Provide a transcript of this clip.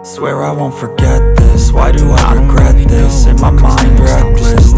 Swear I won't forget this. Why do I regret this? In my mind reckless,